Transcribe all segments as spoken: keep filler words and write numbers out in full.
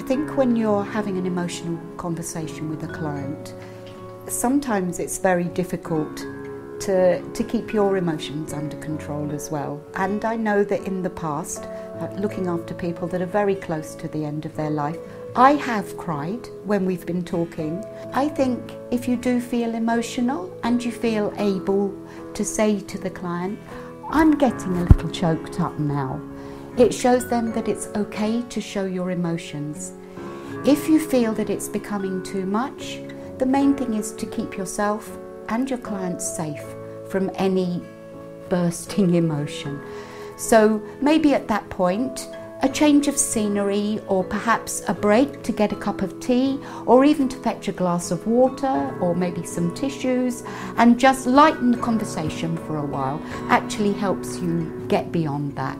think when you're having an emotional conversation with a client, sometimes it's very difficult to, to keep your emotions under control as well. And I know that in the past, uh, looking after people that are very close to the end of their life, I have cried when we've been talking. I think if you do feel emotional and you feel able to say to the client, I'm getting a little choked up now, it shows them that it's okay to show your emotions. If you feel that it's becoming too much, the main thing is to keep yourself and your clients safe from any bursting emotion. So maybe at that point, a change of scenery, or perhaps a break to get a cup of tea, or even to fetch a glass of water, or maybe some tissues, and just lighten the conversation for a while actually helps you get beyond that.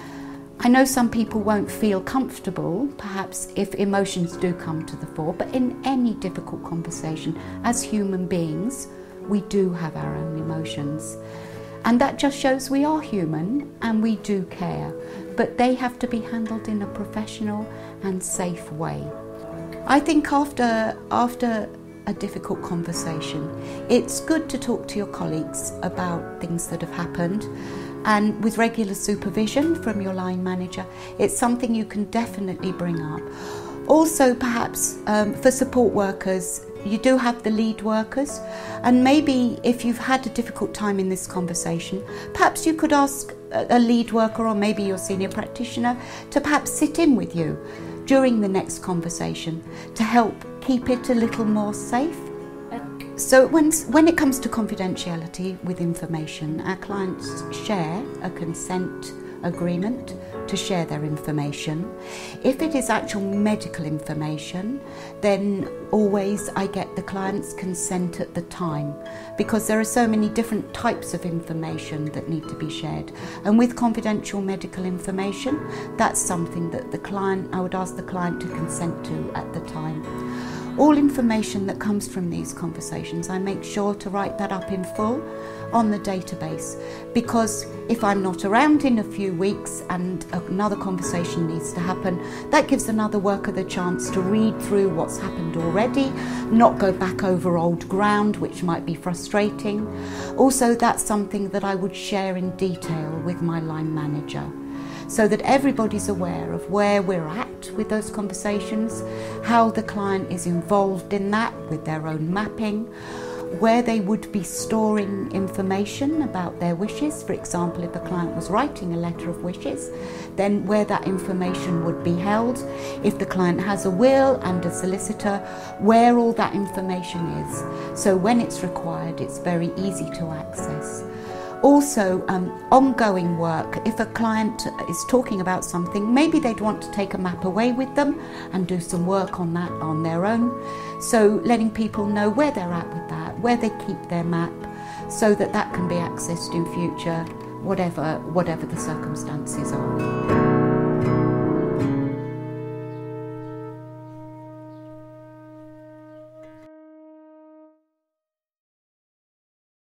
I know some people won't feel comfortable, perhaps, if emotions do come to the fore, but in any difficult conversation, as human beings, we do have our own emotions. And that just shows we are human and we do care, but they have to be handled in a professional and safe way. I think after, after a difficult conversation, it's good to talk to your colleagues about things that have happened, and with regular supervision from your line manager, it's something you can definitely bring up. Also, perhaps um, for support workers, you do have the lead workers, and maybe if you've had a difficult time in this conversation, perhaps you could ask a lead worker or maybe your senior practitioner to perhaps sit in with you during the next conversation to help keep it a little more safe. So when, when it comes to confidentiality with information, our clients share a consent agreement to share their information. If it is actual medical information, then always I get the client's consent at the time, because there are so many different types of information that need to be shared. And with confidential medical information, that's something that the client, I would ask the client to consent to at the time. All information that comes from these conversations, I make sure to write that up in full on the database, because if I'm not around in a few weeks and another conversation needs to happen, that gives another worker the chance to read through what's happened already, not go back over old ground, which might be frustrating. Also, that's something that I would share in detail with my line manager, so that everybody's aware of where we're at with those conversations, how the client is involved in that with their own mapping, where they would be storing information about their wishes. For example, if a client was writing a letter of wishes, then where that information would be held. If the client has a will and a solicitor, where all that information is. So when it's required, it's very easy to access. Also, um, ongoing work. If a client is talking about something, maybe they'd want to take a map away with them and do some work on that on their own. So letting people know where they're at with that, where they keep their map, so that that can be accessed in future, whatever, whatever the circumstances are.